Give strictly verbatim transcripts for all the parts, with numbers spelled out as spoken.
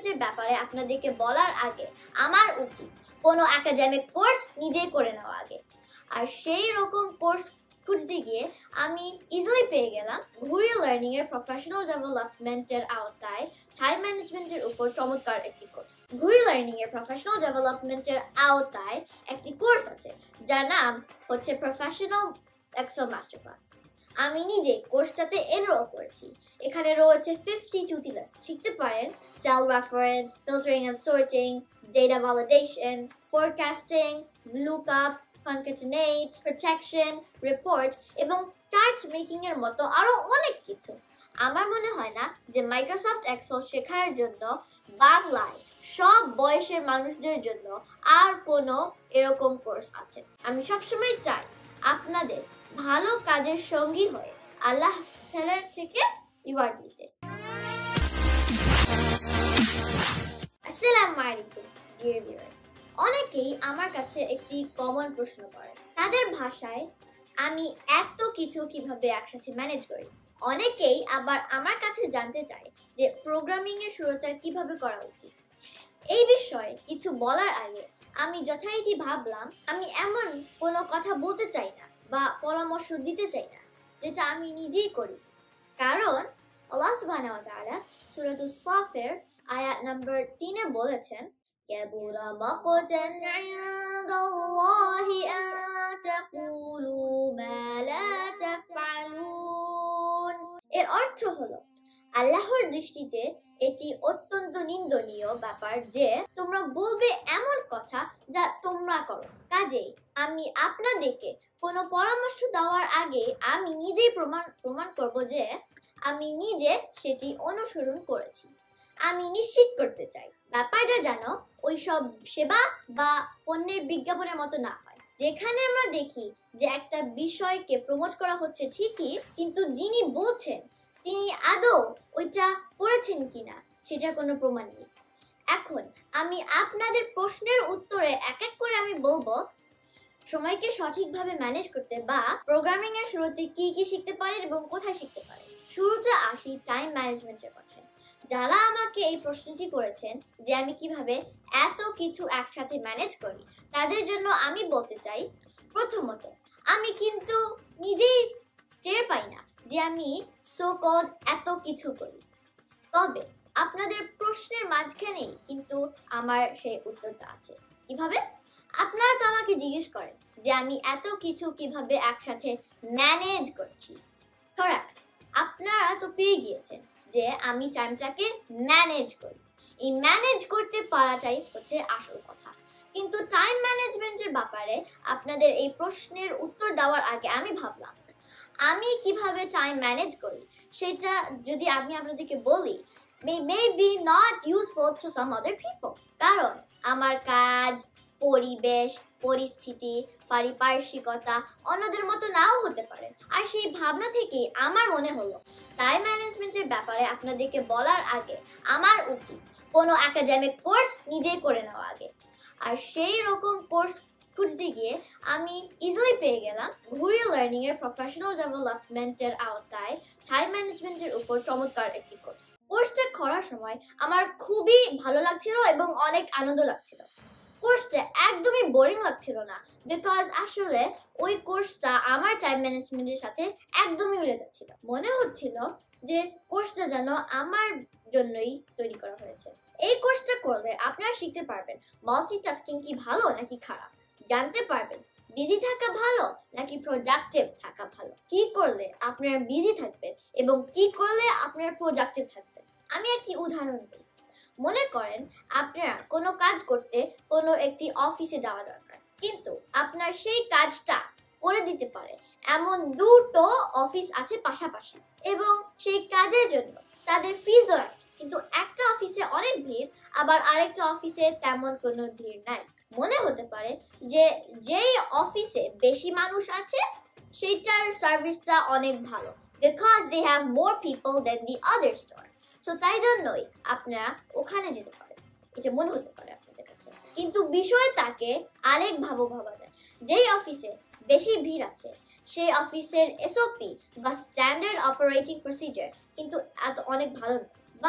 ম্যানেজমেন্টের ব্যাপারে আপনাদেরকে বলার আগে আমার উচিত কোনো একাডেমিক কোর্স নিজেই করে নেওয়া আগে। আর সেই রকম কোর্স খুঁজতে গিয়ে আমি ইজিলি পেয়ে গেলাম ঘুরি লার্নিং এর প্রফেশনাল ডেভেলপমেন্টের আওতায় টাইম ম্যানেজমেন্টের উপর চমৎকার একটি কোর্স। ঘুরি লার্নিং এর প্রফেশনাল ডেভেলপমেন্টের আওতায় একটি কোর্স আছে যার নাম হচ্ছে প্রফেশনাল এক্সেল মাস্টার ক্লাস। আমি নিজে কোর্সটাতে এনরোল করেছি। এখানে রয়েছে পঞ্চাশটি লেসন। শিখতে পারেন cell reference, filtering and sorting, data validation, forecasting, lookup, concatenate, protection, report এবং চার্ট মেকিং এর মতো আরো অনেক কিছু। আমার মনে হয় না যে মাইক্রোসফট এক্সেল শেখার জন্য বাংলায় সব বয়সের মানুষদের জন্য আর কোনো এরকম কোর্স আছে। আমি সবসময় চাই আপনাদের ভালো কাজের সঙ্গী হয়ে আল্লাহ তাআলার থেকে রিওয়ার্ড দিতে। আসসালামু আলাইকুম ডিয়ার ভিউয়ার্স। অনেকেই আমার কাছে একটি কমন প্রশ্ন করেন, তাদের ভাষায় আমি এত কিছু কিভাবে একসাথে ম্যানেজ করি। অনেকেই আবার আমার কাছে জানতে চায় যে প্রোগ্রামিং এর শুরুটা কিভাবে করা উচিত। এই বিষয়ে কিছু বলার আগে আমি যথারীতি ভাবলাম আমি এমন কোনো কথা বলতে চাই না বা পরামর্শ দিতে চাই না যেটা আমি নিজেই করি, কারণ আল্লাহ সুবহানাহু ওয়া তাআলা সূরাতুস সাফের আয়াত নাম্বার তিনে বলেছেন, كبر مقتا عند الله أن تقولوا ما لا تفعلون। এর অর্থ হলো আল্লাহর দৃষ্টিতে এটি অত্যন্ত নিন্দনীয় ব্যাপার যে তোমরা বলবে এমন কথা যা তোমরা করো। কাজেই আমি আপনাদেরকে কোনো পরামর্শ দেওয়ার আগে আমি নিজেই প্রমাণ প্রমাণ করব যে আমি নিজে সেটি অনুসরণ করেছি। আমি নিশ্চিত করতে চাই ব্যাপারটা যেন ওইসব সেবা বা পণ্যের বিজ্ঞাপনের মতো না হয়, যেখানে আমরা দেখি যে একটা বিষয়কে প্রমোট করা হচ্ছে ঠিকই, কিন্তু যিনি বলছেন তিনি আদৌ ওইটা করেছেন কিনা সেটার কোনো প্রমাণ নেই। এখন আমি আপনাদের প্রশ্নের উত্তরে এক এক করে আমি বলবো সময়কে সঠিকভাবে ম্যানেজ করতে বা প্রোগ্রামিং এর শুরুতে কি কি শিখতে পারেন এবং কোথায় শিখতে পারেন। শুরুতে আসি টাইম ম্যানেজমেন্টের কথায়। যারা আমাকে এই প্রশ্নটি করেছেন যে আমি কিভাবে এত কিছু একসাথে ম্যানেজ করি, তাদের জন্য আমি বলতে চাই, প্রথমত আমি কিন্তু নিজেই টের পাই না যে আমি সো কল্ড এত কিছু করি। তবে আপনাদের প্রশ্নের মাঝখানেই কিন্তু আমার সেই উত্তরটা আছে। কিভাবে? আপনারা তো আমাকে জিজ্ঞেস করেন যে আমি এত কিছু কিভাবে একসাথে ম্যানেজ করছি। কারেক্ট, আপনারা তো পেয়ে গিয়েছেন যে আমি টাইমটাকে ম্যানেজ করি। এই ম্যানেজ করতে পারাটাই হচ্ছে আসল কথা। কিন্তু টাইম ম্যানেজমেন্টের ব্যাপারে আপনাদের এই প্রশ্নের উত্তর দেওয়ার আগে আমি ভাবলাম আমি কিভাবে টাইম ম্যানেজ করি সেটা যদি আমি আপনাদেরকে বলি may be not useful to some other people, কারণ আমার কাজ, পরিবেশ, পরিস্থিতি, পারিপার্শ্বিকতা অন্যদের মতো নাও হতে পারে। আর সেই ভাবনা থেকে আমার মনে হলো টাইম ম্যানেজমেন্টের ব্যাপারে আপনাদেরকে বলার আগে আমার উচিত কোনো একাডেমিক কোর্স নিজেই করে নেওয়া আগে। আর সেই রকম কোর্স খুঁজতে গিয়ে আমি ইজিলি পেয়ে গেলাম ঘুরি লার্নিং এর প্রফেশনাল ডেভেলপমেন্টের আওতায় টাইম ম্যানেজমেন্টের উপর চমৎকার একটি কোর্স। কোর্সটা করার সময় আমার খুবই ভালো লাগছিল এবং অনেক আনন্দ লাগছিল। কোর্সটা একদমই বোরিং লাগছিল না, বিকজ আসলে ওই কোর্সটা আমার টাইম ম্যানেজমেন্টের সাথে একদমই মিলে যাচ্ছিল। মনে হচ্ছিল যে কোর্সটা যেন আমার জন্যই তৈরি করা হয়েছে। এই কোর্সটা করলে আপনারা শিখতে পারবেন মাল্টিটাস্কিং কি ভালো নাকি খারাপ, জানতে পারবেন বিজি থাকা ভালো নাকি প্রোডাক্টিভ থাকা ভালো, কি করলে আপনারা বিজি থাকবেন এবং কি করলে আপনারা প্রোডাক্টিভ থাকবেন। আমি একটি উদাহরণ দিই। মনে করেন আপনারা কোনো কাজ করতে কোনো একটি অফিসে যাওয়া দরকার, কিন্তু আপনার সেই কাজটা করে দিতে পারে এমন দুটো অফিস আছে পাশাপাশি এবং সেই কাজের জন্য তাদের ফিজও এক, কিন্তু একটা অফিসে অনেক ভিড় আবার আরেকটা অফিসে তেমন কোনো ভিড় নাই। মনে হতে পারে যে যেই অফিসে বেশি মানুষ আছে সেইটার সার্ভিসটা অনেক ভালো, because they have more people than the other store. So তাই জন্যই আপনারা ওখানে যেতে পারেন, এটা মনে হতে পারে আপনাদের কাছে। কিন্তু বিষয়টাকে আরেক ভাবে ভাবা যায়। যেই অফিসে বেশি ভিড় আছে সেই অফিসের এসওপি বা স্ট্যান্ডার্ড অপারেটিং প্রসিজার কিন্তু এত অনেক ভালো না, বা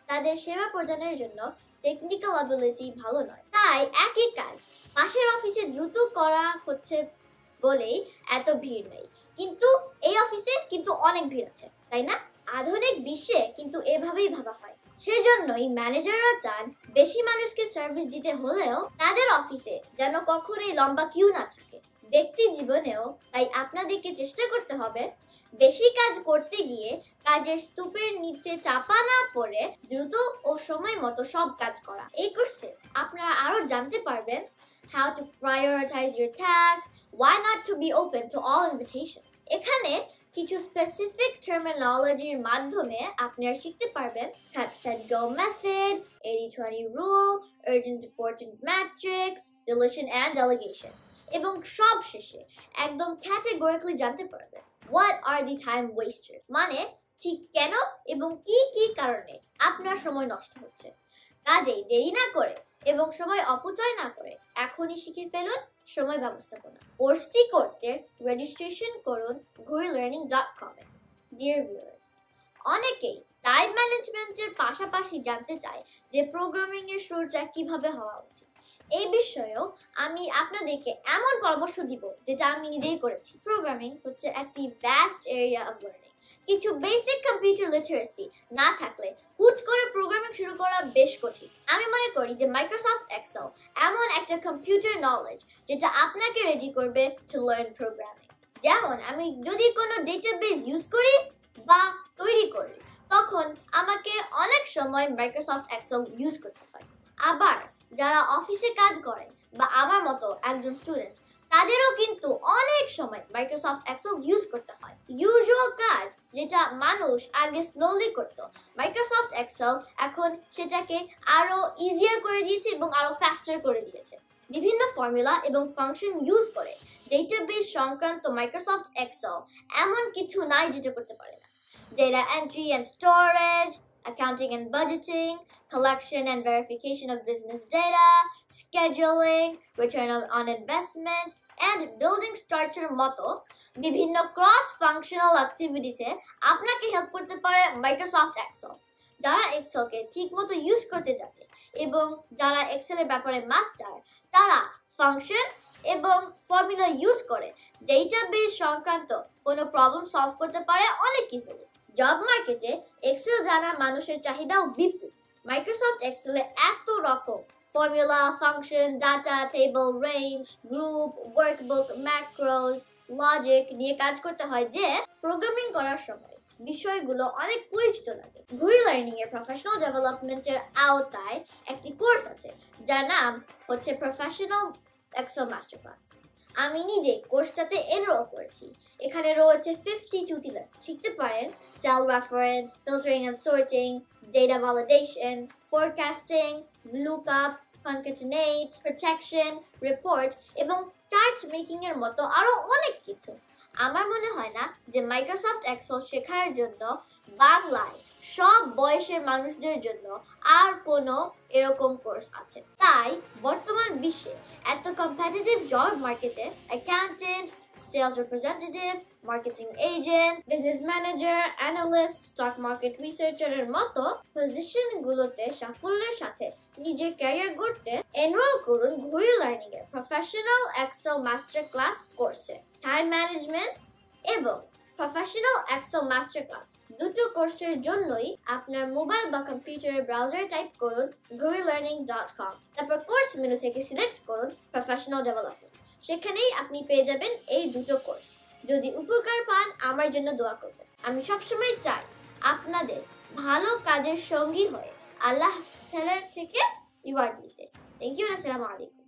তাদের সেবা প্রদানের জন্য টেকনিক্যাল অ্যাবিলিটি ভালো নয়। তাই একই কাজ পাশের অফিসে দ্রুত করা হচ্ছে বলেই এত ভিড় নেই, কিন্তু এই অফিসে কিন্তু অনেক ভিড় আছে, তাই না? আধুনিক বিশ্বে কিন্তু এভাবেই ভাবা হয়। সেজন্যই ম্যানেজাররা চান বেশি মানুষকে সার্ভিস দিতে হলেও তাদের অফিসে যেন কখনোই লম্বা কিউ না থাকে। ব্যক্তি জীবনেও তাই আপনাদেরকে চেষ্টা করতে হবে বেশি কাজ করতে গিয়ে কাজের স্তূপের নিচে চাপা না পড়ে দ্রুত ও সময় মতো সব কাজ করা। এই কোর্সে আপনারা আরো জানতে পারবেন how to prioritize your tasks, why not to be open to all invitations। এখানে কিছু স্পেসিফিক টার্মিনোলজির মাধ্যমে আপনারা শিখতে পারবেন cut set go method, eighty twenty rule, urgent important matrix, deletion and delegation, এবং সব শেষে একদম ক্যাটেগরিক্যালি জানতে পারবেন what are the time wasters, মানে ঠিক কেন এবং কি কি কারণে আপনার সময় নষ্ট হচ্ছে। কাজেই দেরি না করে এবং সময় অপচয় না করে এখনই শিখে ফেলুন সময় ব্যবস্থাপনা। কোর্সটি করতে রেজিস্ট্রেশন করুন ঘুরি লার্নিং ডট কম এ। ডিয়ার ভিউয়ার্স, অনেকেই টাইম ম্যানেজমেন্টের পাশাপাশি জানতে চায় যে প্রোগ্রামিং এর শুরুটা কিভাবে হওয়া উচিত। এই বিষয়েও আমি আপনাদেরকে এমন পরামর্শ দিব যেটা আমি নিজেই করেছি। প্রোগ্রামিং হচ্ছে একটি ভ্যাস্ট এরিয়া অফ লার্নিং। কিছু বেসিক কম্পিউটার লিটারেসি না থাকলে হুট করে প্রোগ্রামিং শুরু করা বেশ কঠিন। আমি মনে করি যে মাইক্রোসফট এক্সেল এমন একটা কম্পিউটার নলেজ যেটা আপনাকে রেডি করবে টু লার্ন প্রোগ্রামিং। যেমন আমি যদি কোনো ডেটাবেস ইউজ করি বা তৈরি করি তখন আমাকে অনেক সময় মাইক্রোসফট এক্সেল ইউজ করতে হয়। আবার যারা অফিসে কাজ করেন বা আমার মতো একজন স্টুডেন্ট তাদেরও কিন্তু অনেক সময় মাইক্রোসফট এক্সেল ইউজ করতে হয়। ইউজুয়াল কাজ যেটা মানুষ আগে স্লোলি করত, মাইক্রোসফট এক্সেল এখন সেটাকে আরো ইজিয়ার করে দিয়েছে এবং আরো ফাস্টার করে দিয়েছে। বিভিন্ন ফর্মুলা এবং ফাংশন ইউজ করে ডেটাবেস সংক্রান্ত মাইক্রোসফট এক্সেল এমন কিছু নাই যেটা করতে পারে না। Data entry and storage, accounting and budgeting, collection and verification of business data, scheduling, return on investments, and building structure মতো বিভিন্ন ক্রস ফাংশনাল অ্যাক্টিভিটিসে আপনাকে হেল্প করতে পারে মাইক্রোসফট এক্সেল। যারা এক্সেলকে ঠিকমতো ইউজ করতে জানে এবং যারা এক্সেলের ব্যাপারে মাস্টার, তারা ফাংশন এবং ফর্মুলা ইউজ করে ডেটাবেস সংক্রান্ত কোনো প্রবলেম সলভ করতে পারে অনেক ইজিলি। জব মার্কেটে এক্সেল জানা মানুষের চাহিদাও বিপুল। মাইক্রোসফট এক্সেলে এত রকম formula, function, data, table, range, group, workbook, macros, logic নিয়ে কাজ করতে হয় যে প্রোগ্রামিং করার সময় বিষয়গুলো অনেক পরিচিত লাগে। ঘুরি লার্নিং এর প্রফেশনাল ডেভেলপমেন্টের আওতায় একটি কোর্স আছে যার নাম হচ্ছে প্রফেশনাল এক্সেল মাস্টার ক্লাস। আমি নিজে কোর্সটাতে এনরোল করেছি। এখানে রয়েছে fifty-two লেসন। শিখতে পারেন cell reference, filtering and sorting, data validation, forecasting, lookup, concatenate, protection, report এবং চার্ট মেকিং এর মতো আরো অনেক কিছু। আমার মনে হয় না যে মাইক্রোসফট এক্সেল শেখার জন্য বাংলায় সব বয়সের মানুষদের জন্য আর কোনো এরকম কোর্স আছে। তাই বর্তমান বিশ্বে এত কম্পিটিটিভ জব মার্কেটে accountant, sales representative, marketing agent, business manager, analyst, stock market রিসার্চারের মতো পজিশনগুলোতে সাফল্যের সাথে নিজের ক্যারিয়ার গড়তে এনরোল করুন ঘুরি লার্নিং এর প্রফেশনাল এক্সেল মাস্টার ক্লাস কোর্সে। টাইম ম্যানেজমেন্ট এবং প্রফেশনাল এক্সেল মাস্টার ক্লাস দুটো কোর্সের জন্যই আপনার মোবাইল বা কম্পিউটারের ব্রাউজারে টাইপ করুন ঘুরি লার্নিং ডট কম, তারপর কোর্স মেনু থেকে সিলেক্ট করুন প্রফেশনাল ডেভেলপমেন্ট। সেখানেই আপনি পেয়ে যাবেন এই দুটো কোর্স। যদি উপকার পান আমার জন্য দোয়া করবেন। আমি সবসময় চাই আপনাদের ভালো কাজের সঙ্গী হয়ে আল্লাহ তাআলার থেকে রিওয়ার্ড দিতে। Thank you. আসসালামু আলাইকুম।